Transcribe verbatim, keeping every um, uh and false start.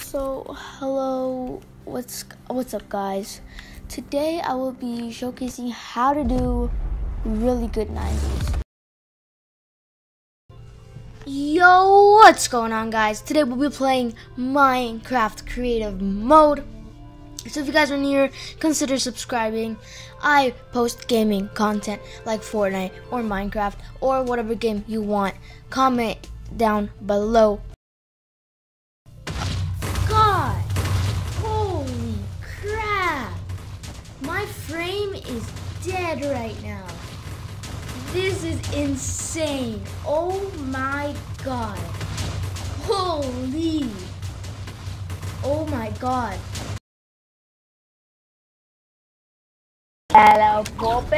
So hello, what's what's up guys? Today I will be showcasing how to do really good nineties. Yo, what's going on guys? Today we'll be playing Minecraft creative mode. So if you guys are new, consider subscribing. I post gaming content like Fortnite or Minecraft or whatever game you want. Comment down below. God, holy crap, my frame is dead right now. This is insane. Oh my god, holy, oh my god. Hello, Pope.